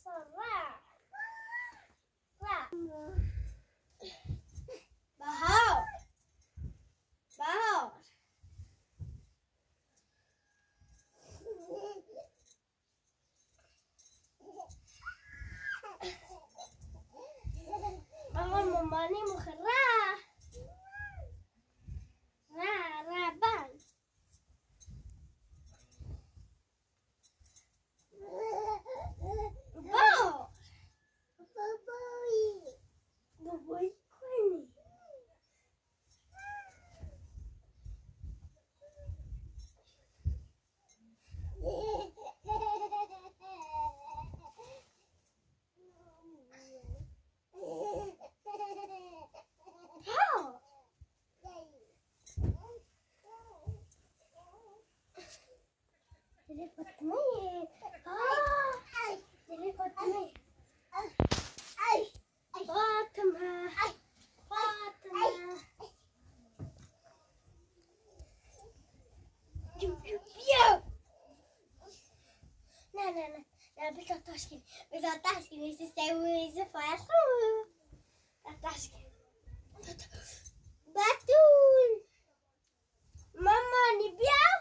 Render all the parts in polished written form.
Bahar. Bahar. Bahar mama ni mukherah. Raban. Bahar. Baboy ko ni. Betul, isso faz Batul. Mama ni biar.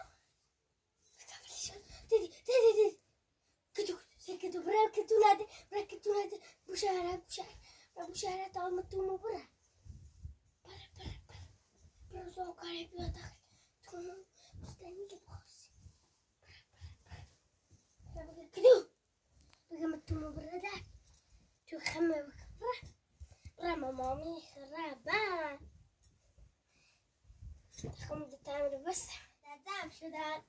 Ketu berat ketu nade bushara tahu matu berat. Para so kare biata. Tuh mustahil ke bos. Ketu. Bagi matu berat. Tuh khamma berat. Rama mami خرابة. تقوم تعمل بس تعب شو ده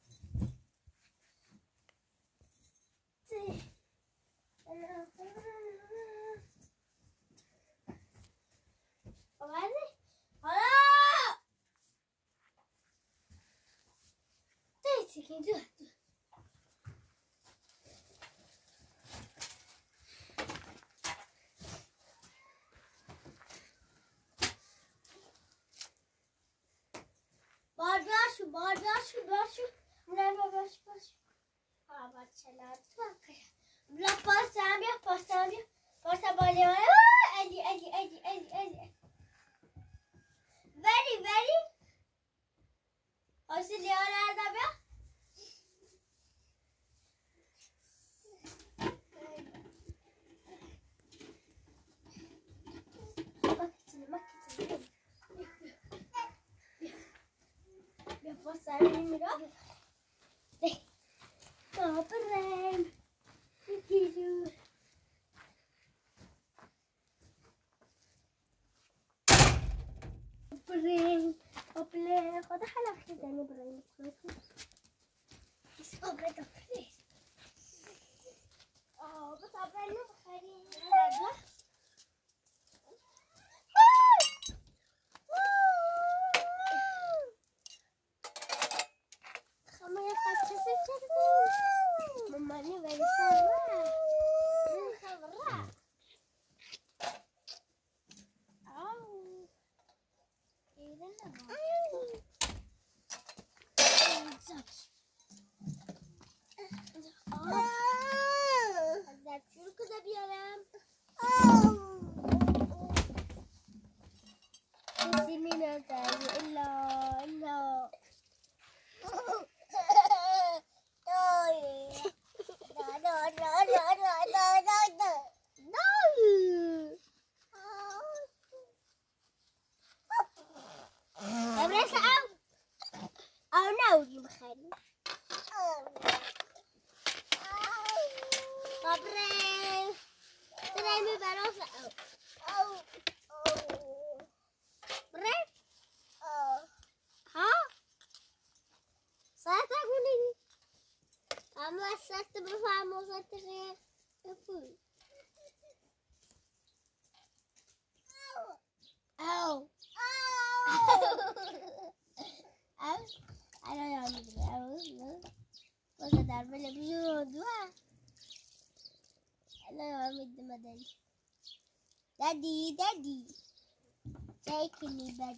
وهذه خلاص تيجي كده Baixo. Leva baixo. Ah, bate lá. Lá passa a bolinha. Eddie. Very. Auxiliar da minha. Passar em melhor. Operei. Operei. Quando a ela fizer no branco, isso operei. Oh, vou operar no carinho. Mamma ni very sabar. Oh. Ini nama. Azab şunu kızabilirim. Sini nazar illa. Daddy, take me bed.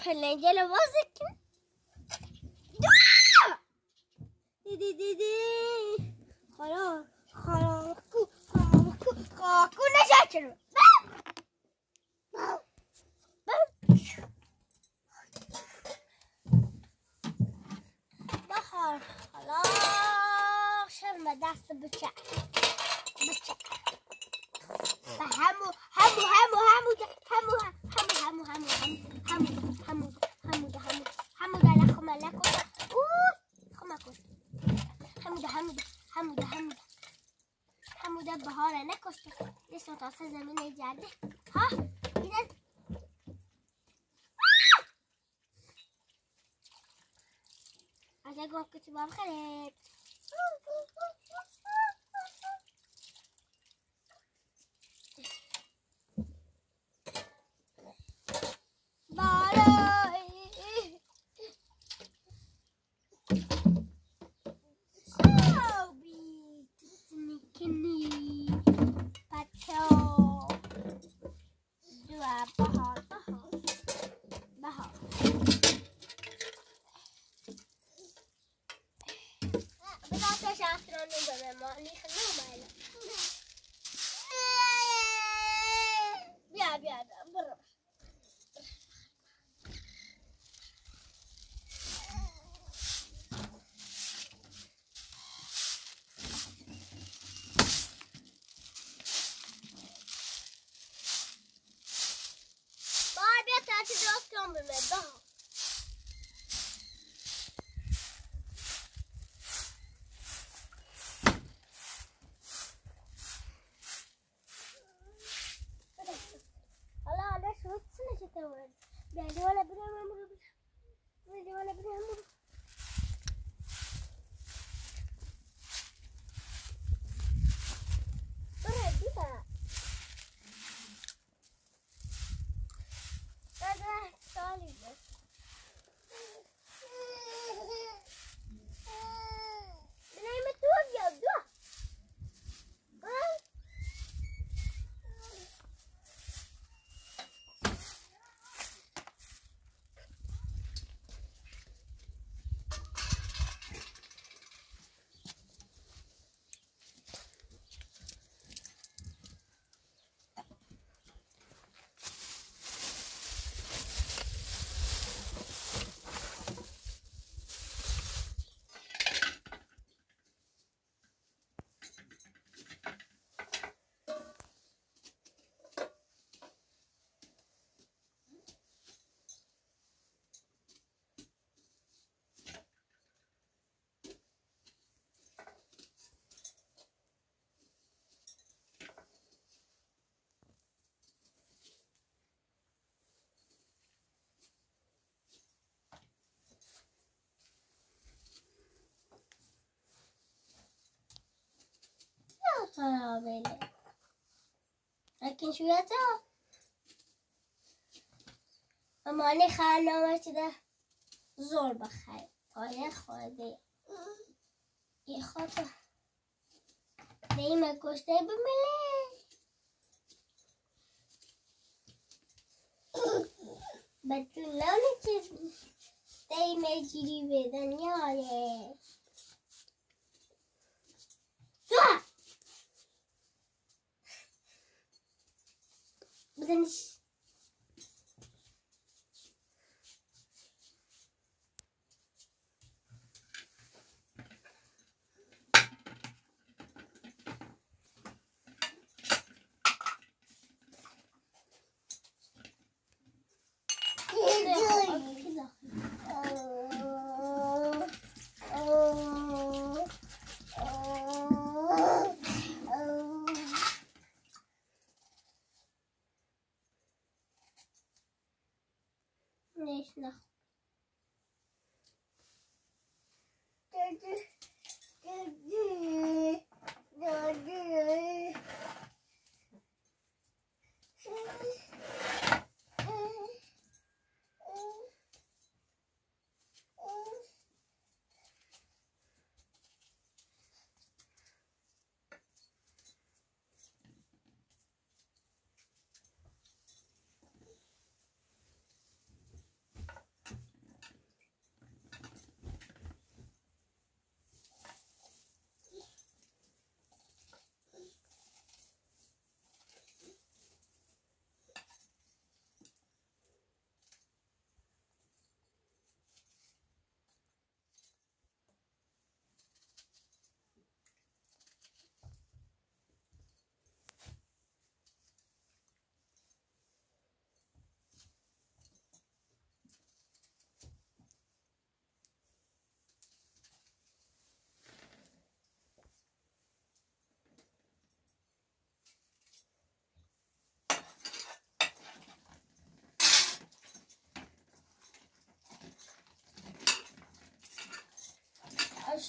پلنگه رو بازی کن. دیدی خاکو نجات رو بهار حالا شرم دست بچه و همو حموده بهار نکشته لیسون تاسه زمینه جرده ها دیدن از اگه کتی بام خرید بیا برو بیا تاتی درست کن بمه بها حالا شروع کنه چطور ورد بیایده والا برم لكن شوية مامانی خرنامه شده زور بخیر پایه خورده یه خاطر دیمه کشته بمله بتول لونه چیز دیمه جیری به دنیایه بزنش ليش ناخذ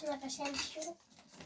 چون قشنگ شد.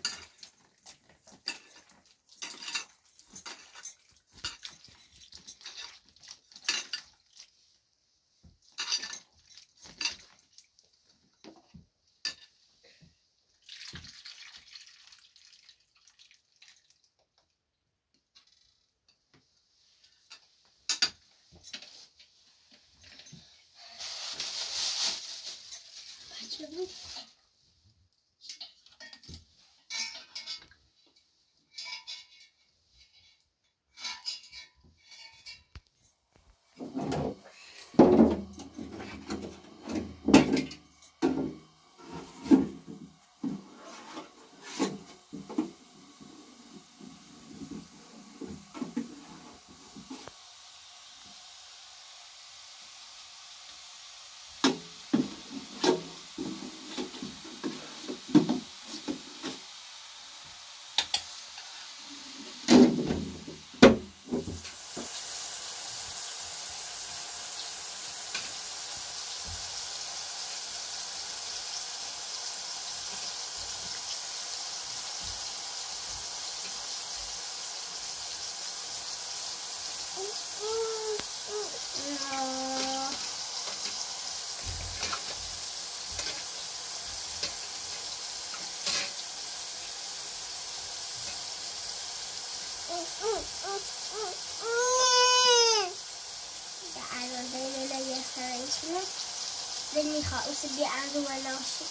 دني خاص بيعانوا ولا شيء.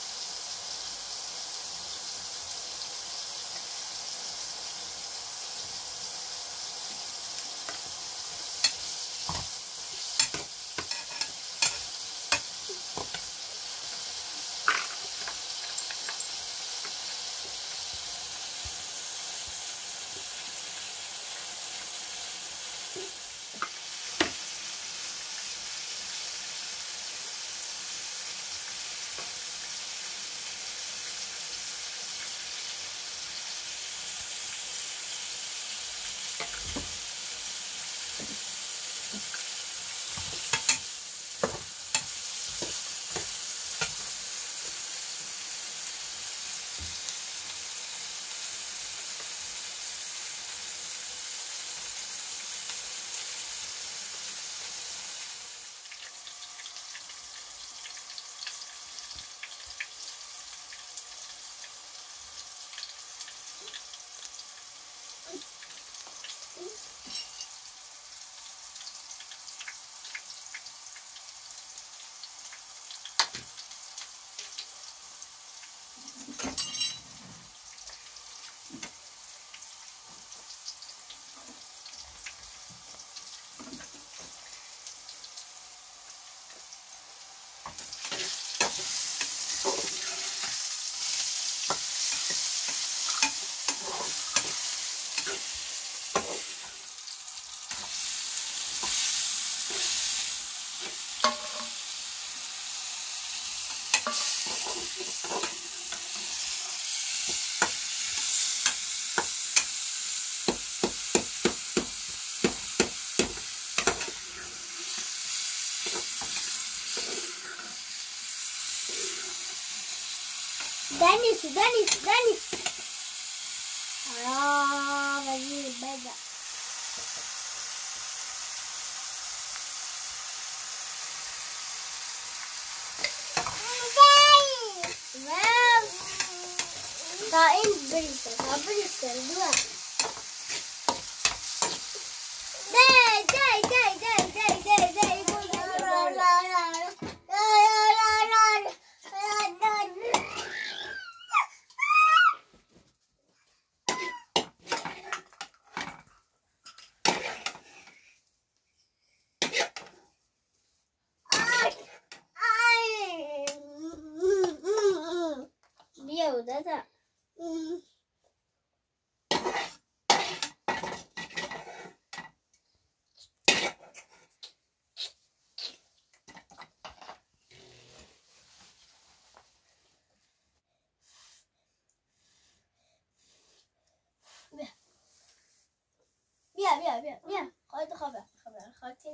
دنيس بدي بدأ طائن بريسة دوا ده بيا خالتي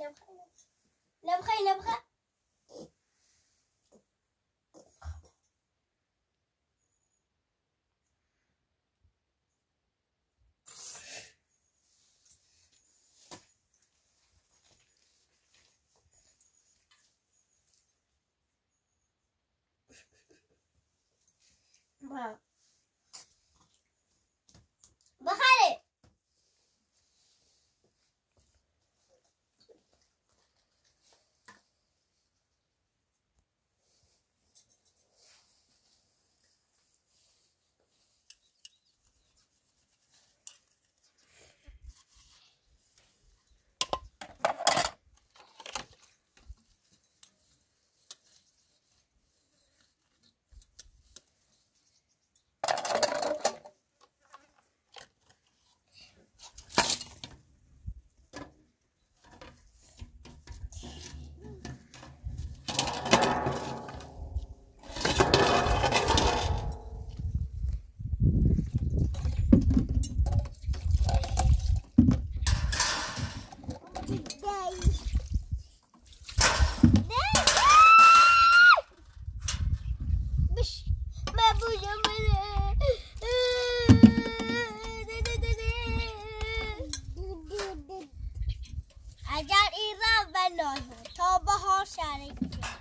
نبخي بخره اگر ایران و نایه تا بهار شریک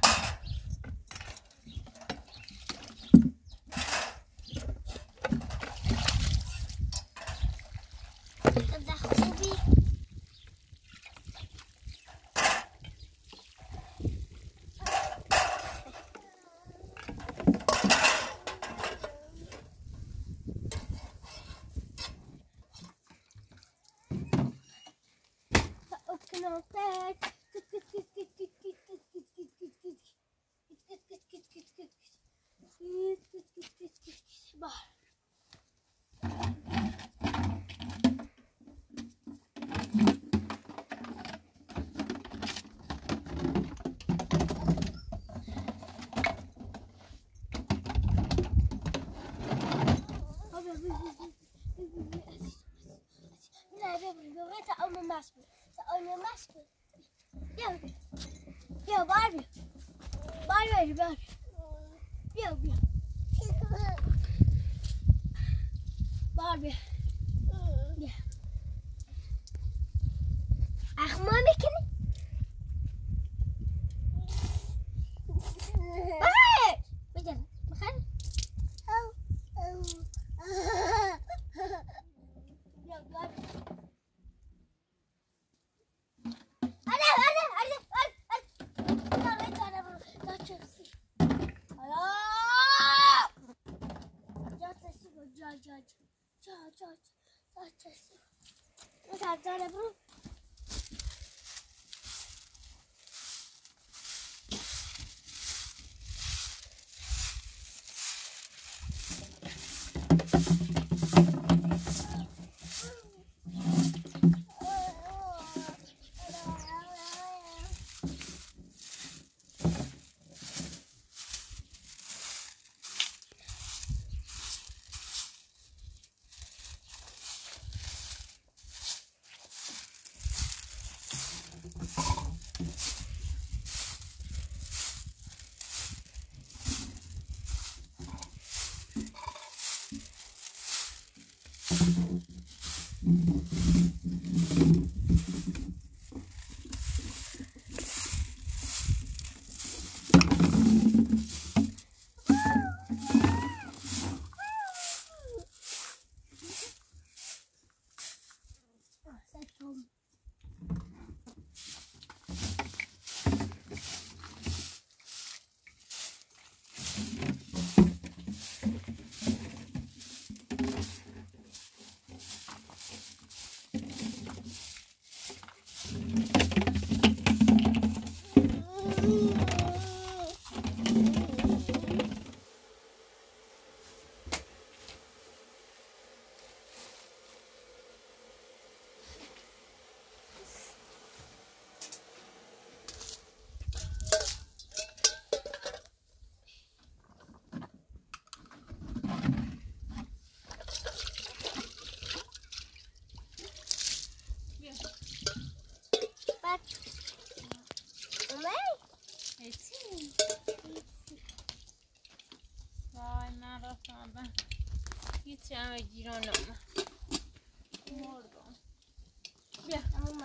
ده خوبی بیا باربی باربی بیا بیا باربی بیا اخما میکنی بخیر بخیر بیا باربی هیچی همه گیران آمد مردم بیا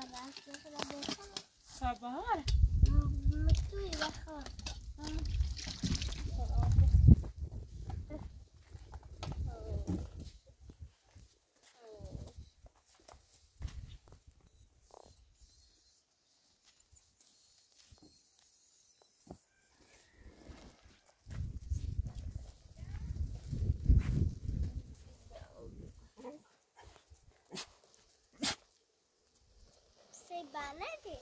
تا بهار توی بخواه ای بلده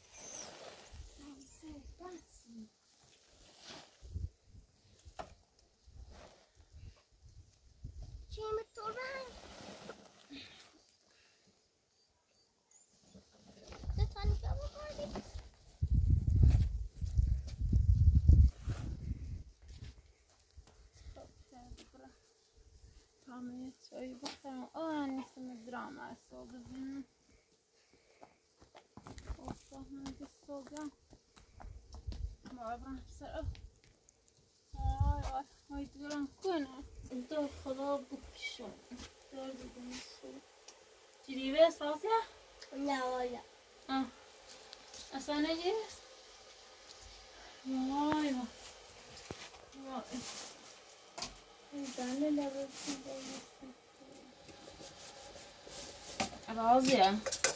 چی تو رنگ تو تانیکا بخوردی طعمه چایی بخورم نیستم دراما صبح بزنم من که صبح ما برم سر وای دارم کنم دار خدا بکشم دار بگم صبح چی بس رازیه؟ نه والا اصلا نجیست؟ وای دانه لباسی رازیه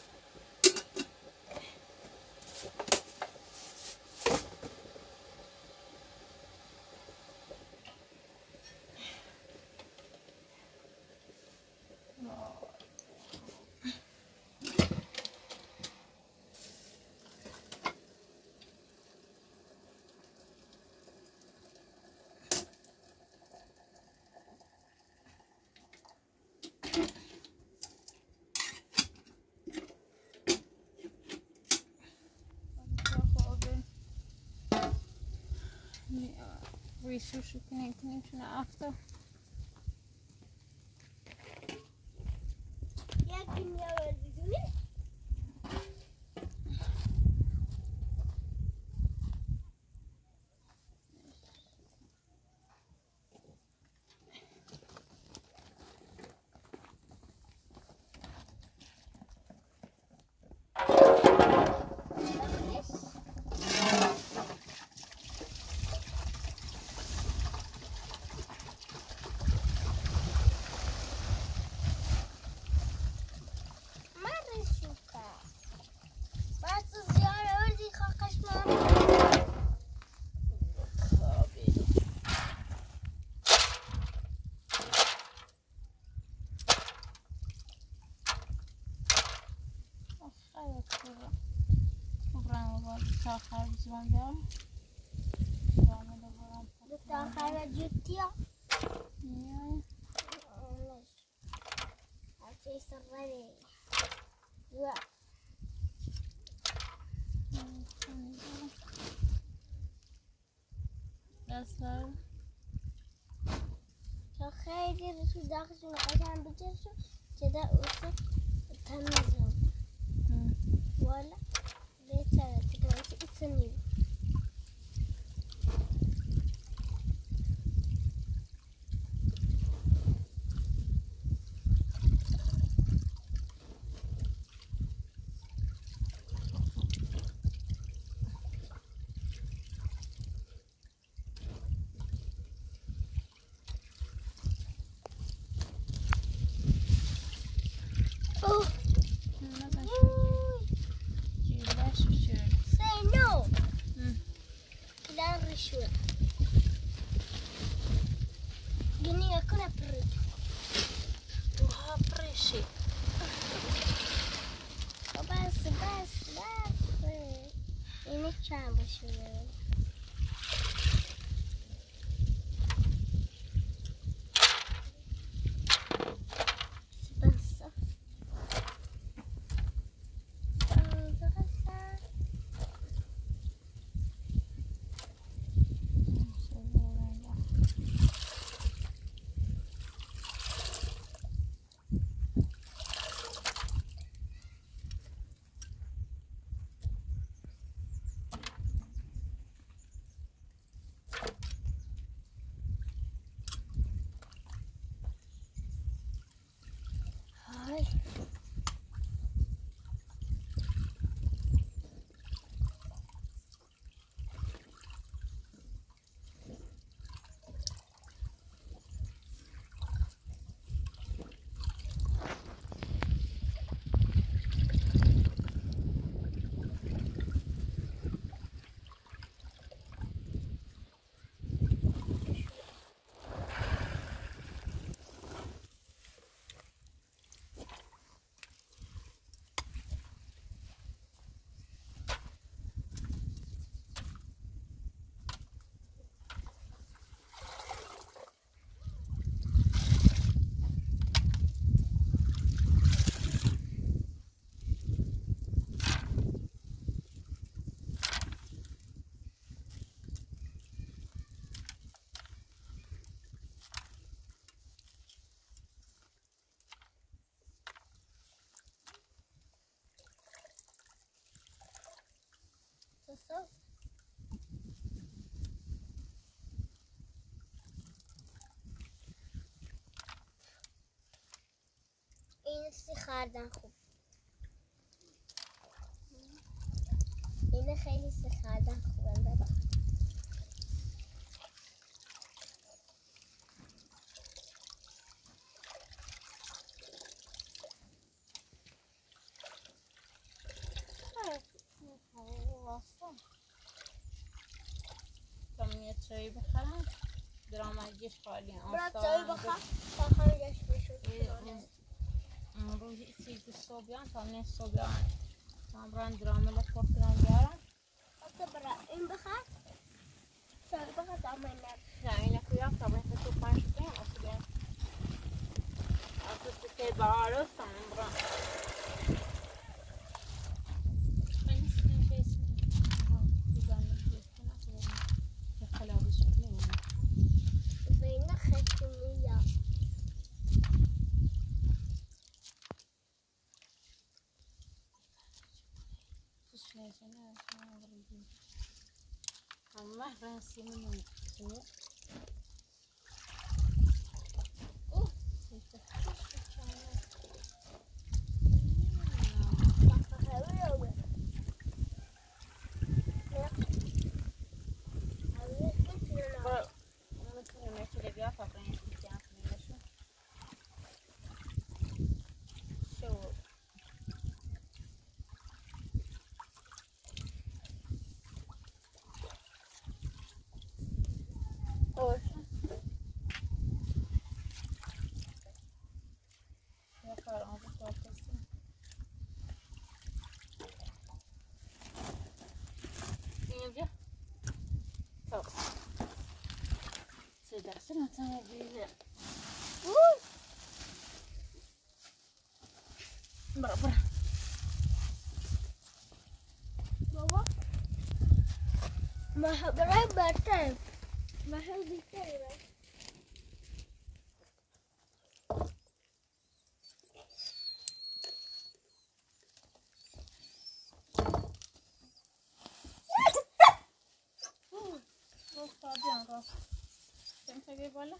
ریشوشو کنیم شونه افتا یکی میاد بدونی تا آخر بزرم بیارم تا آخر جوتیا میای هرچه سفره یا دستار تا خیلی رسول داخلشون قشنگ بکشون چه اوسه تمیزم والا بهتره که تو واسه ایسا Sure. Gini aku nak pergi. Wah, preshi. Bas. Ini campur sudah. Sebasa. سیخ کردن خوب. اینه خیلی سیخ کردن خوبه. ببا یه چایی بخرم درامگیش خالی برات چایی بخور تا خمیدش بشود. امروز سیگو صبحیان تا نه صبحیان تامران درامه لپورتران بیارم حتی برا این بخور چایی بخور تا من نه اینه کویام تا باید تو پنج کنیم اصلا که بهار است تامران بین خشمی یا الله راسي منهم Sen sana bir Bra. بابا ما برای بهتر ما هم بیشتره Sen بالا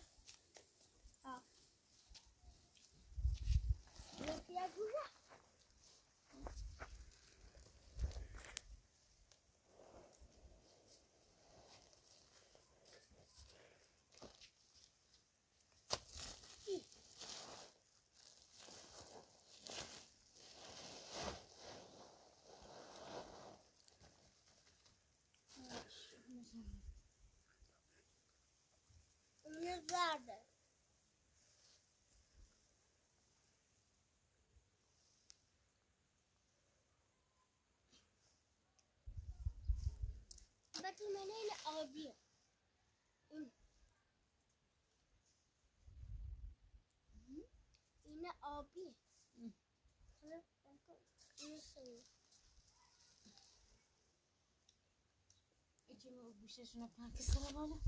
زرده بطول من این آبیه این آبیه این سویه ایچی مو گوششونو پاکی سر بالا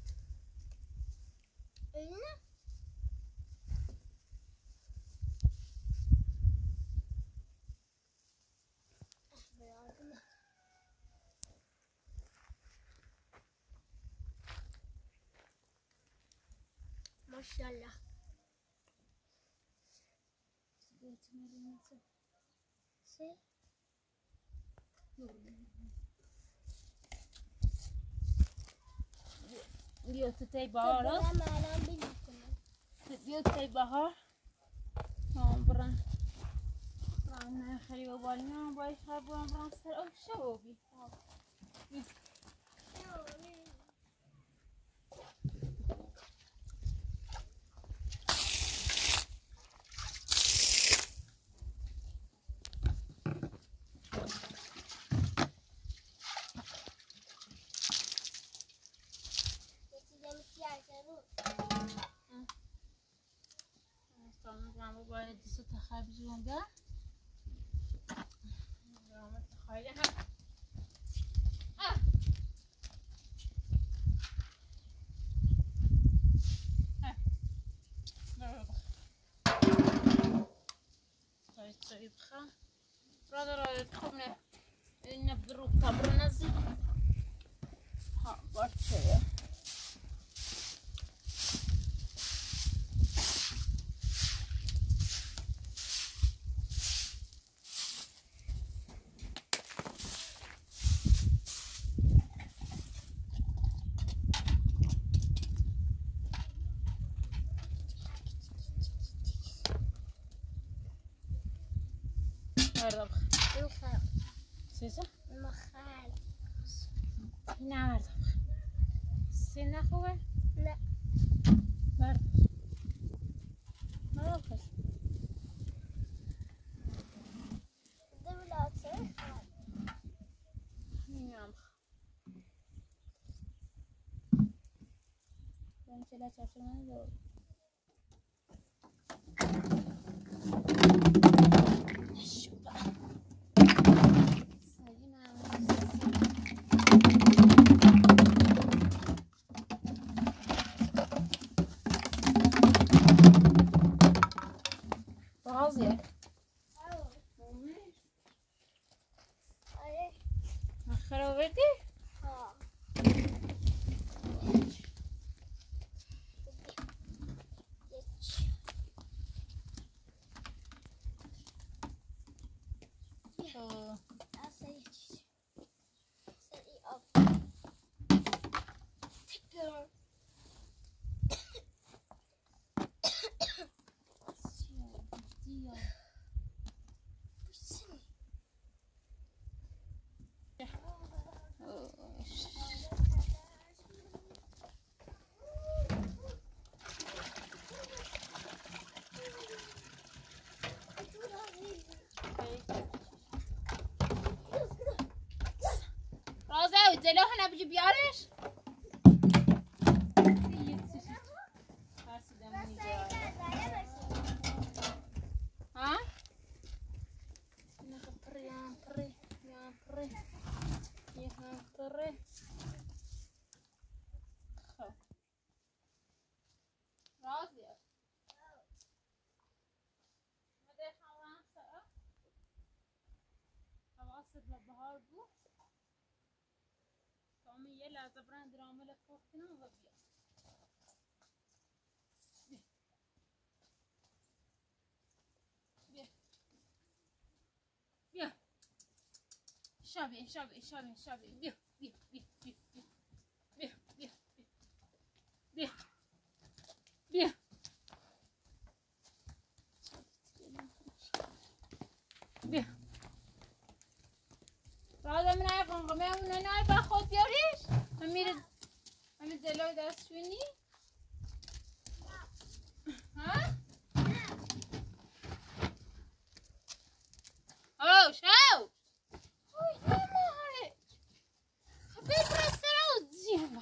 اینه ماشاءالله سه بیا تو تی بهار است بیا تی بهار برن برن خیلی و بالینا باید خب برن سر آب شو بی باید دیسو تخبیزون ده درامت خیلی هم طيب خا برادر تخمنا نبرو كبر نزي ها برشة الخير سيسا المخال هنا عارضة سينا خوة لا برد ما بخش الدولة أكثر نعم بنتي لا تعرفين هذا رازية أخروا بدي رازية وتزلو هنا بجيب يارش ها رازية أواصل للبهار بو قومي يلا زبران درامة لفوقنا وغبيا بيا شابي شابي شابي شابي بيا بيا بيا بيا بيا بيا بيا بيا راضي من عارف انقمي من هنا باخد يوريش امير زلو دست شوني ها او شو اوي ما خبيت راسنا وتزيما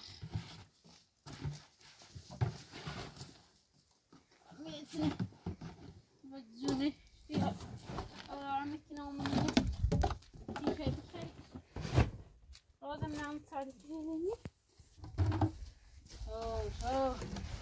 ميتني بجوني فيها عمتنا ومني بخير راضي من عم تساعدتني اوه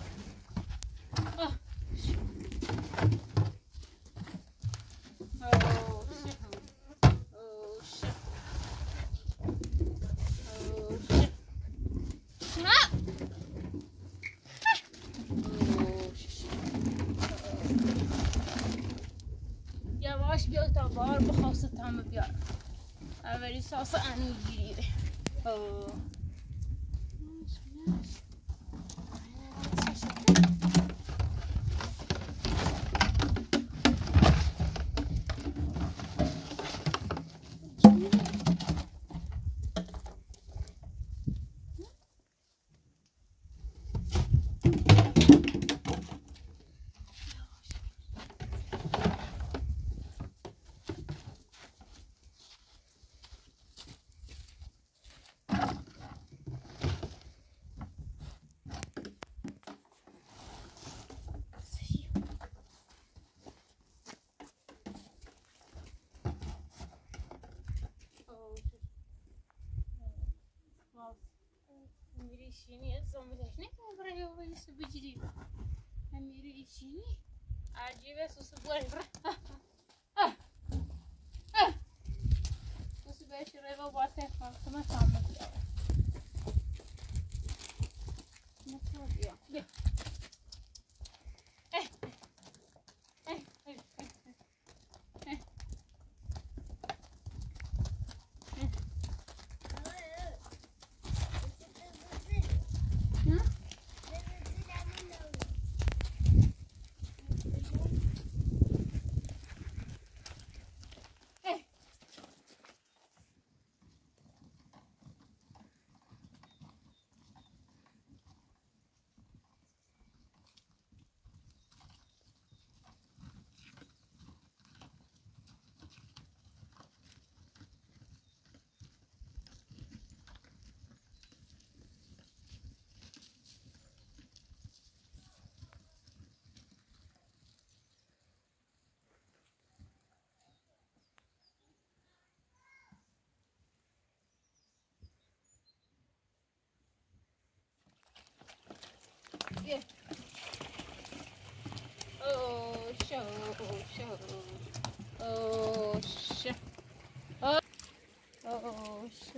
يواش بيوتا بار بخاصة هم بيار أولي صاصة أنا جديدة أوه أميري الزوم هنا برا هو يسوي جديد أميري إيشيني عجيبة سوسبوي برا سوسبوي شريبة وبعثة خالص ما تعمل ما تروح يا بیا. اوه شو شو. اوه شو. اوه شو.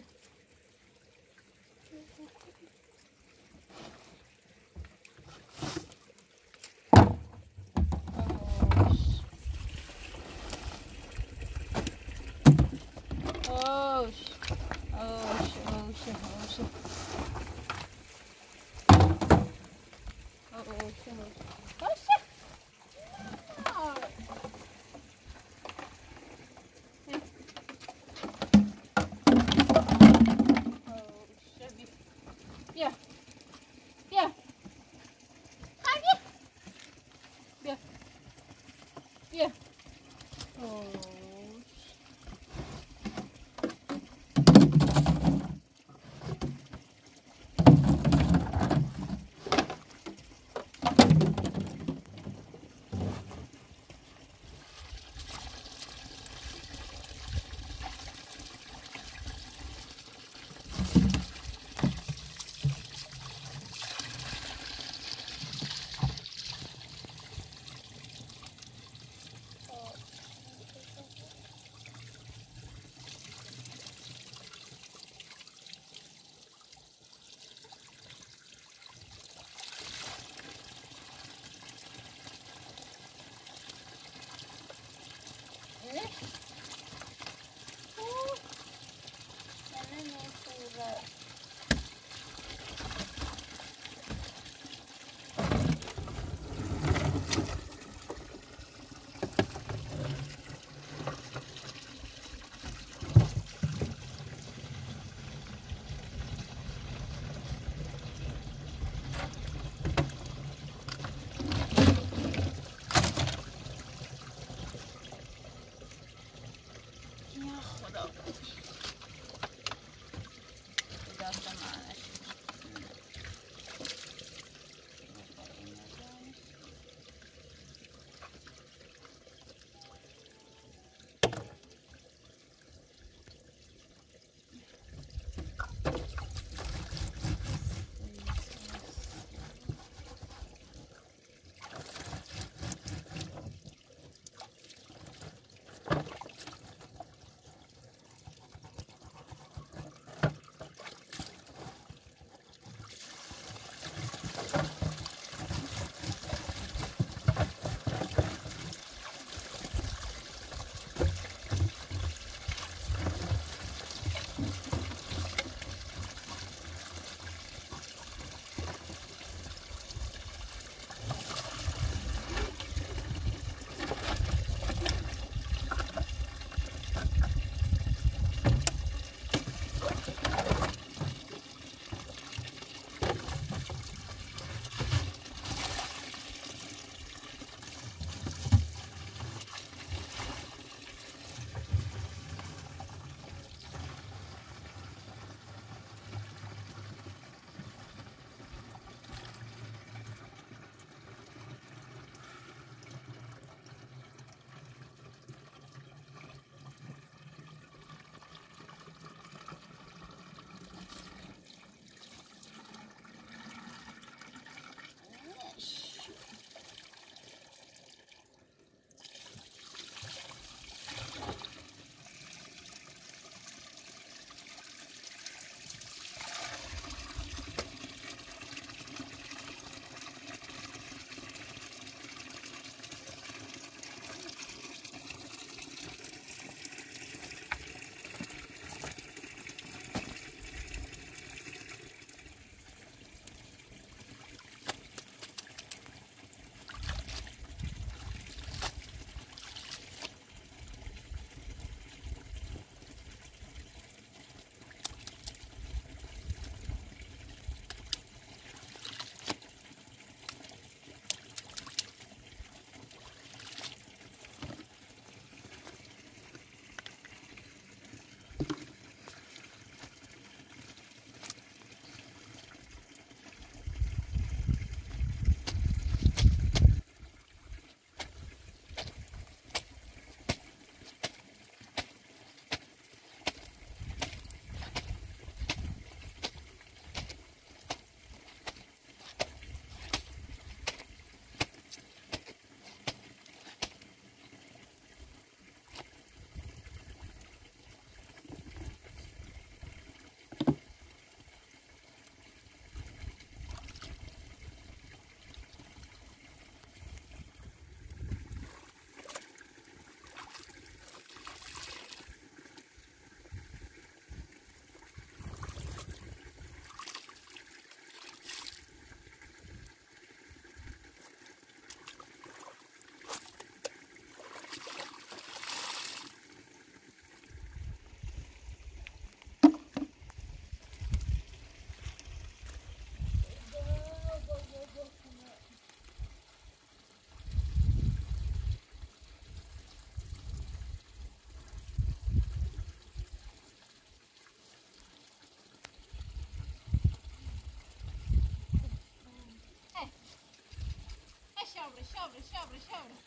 شابري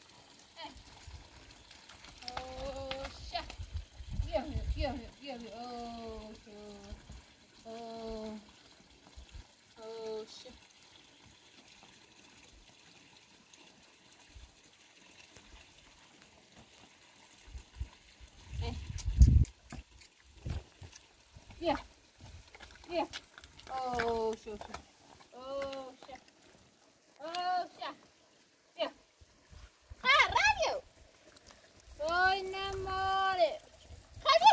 Oh, shit. Yeah. Oh, shit. Yeah. Oh, shit. Oh, shit. Yeah. Ah, radio. Oh, namore. Hadi.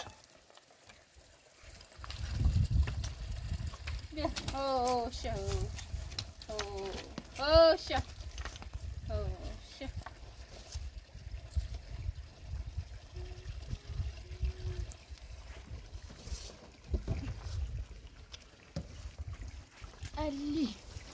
Yeah. Oh, shit. Oh, shit. Ali.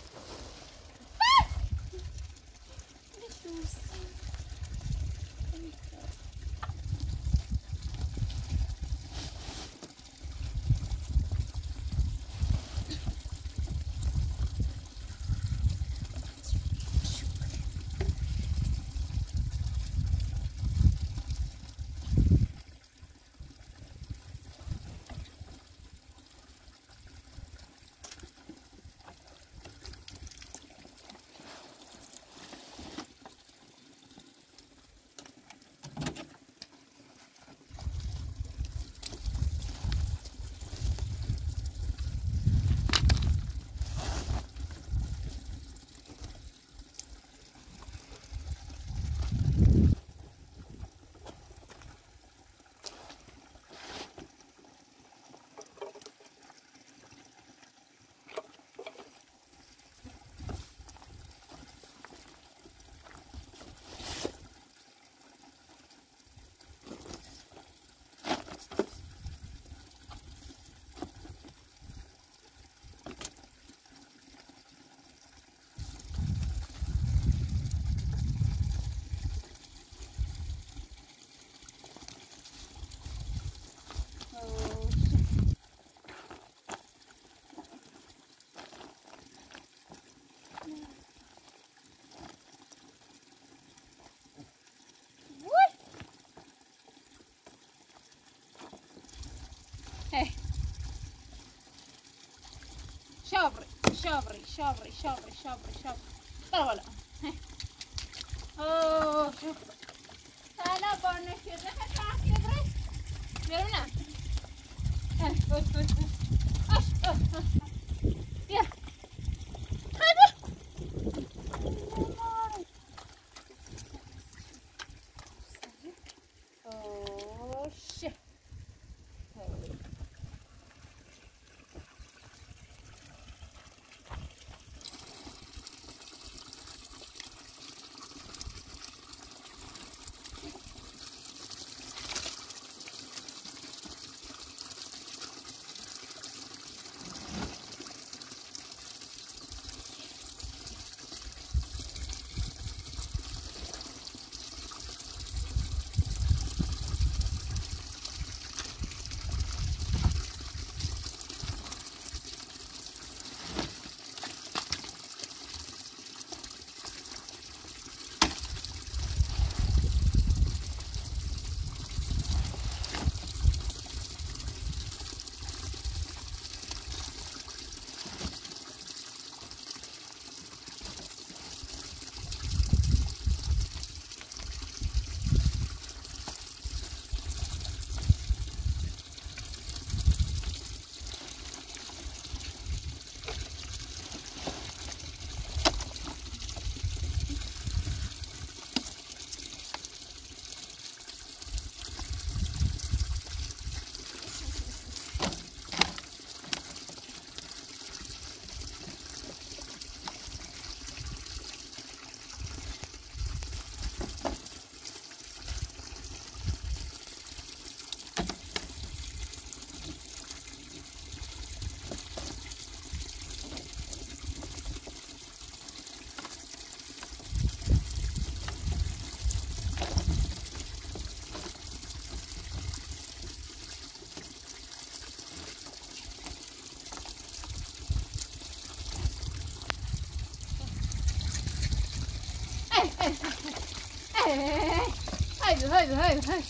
Hey. شابري. لا ولا. Oh, أنا بانشير لك كاسي بريس. يلا. يا. هذا. Oh shit. هاي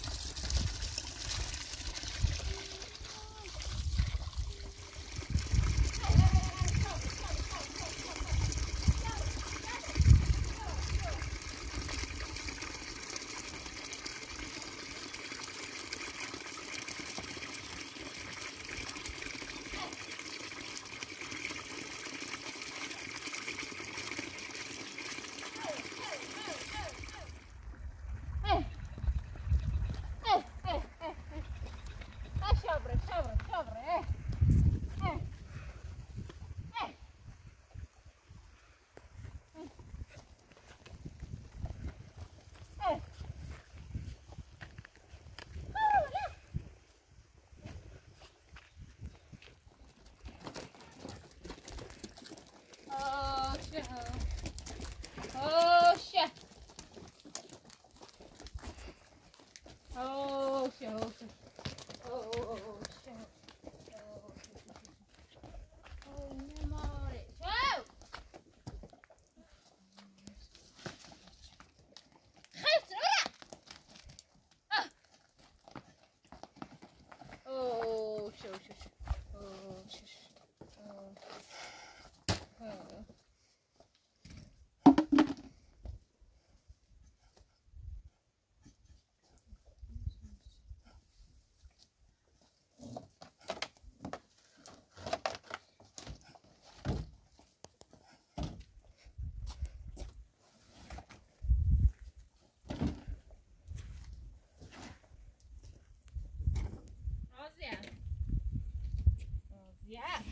Razia.